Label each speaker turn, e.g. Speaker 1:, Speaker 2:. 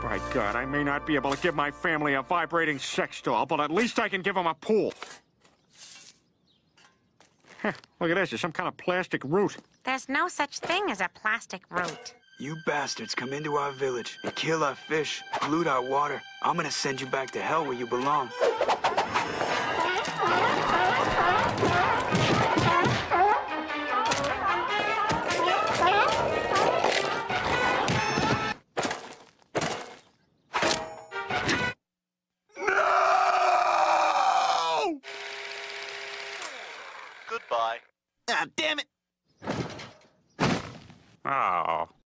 Speaker 1: My God, I may not be able to give my family a vibrating sex doll, but at least I can give them a pool. Heh, look at this. There's some kind of plastic root.
Speaker 2: There's no such thing as a plastic root.
Speaker 3: You bastards come into our village and kill our fish, pollute our water. I'm gonna send you back to hell where you belong.
Speaker 4: No!
Speaker 5: Goodbye.
Speaker 4: Ah, damn it!
Speaker 1: Oh.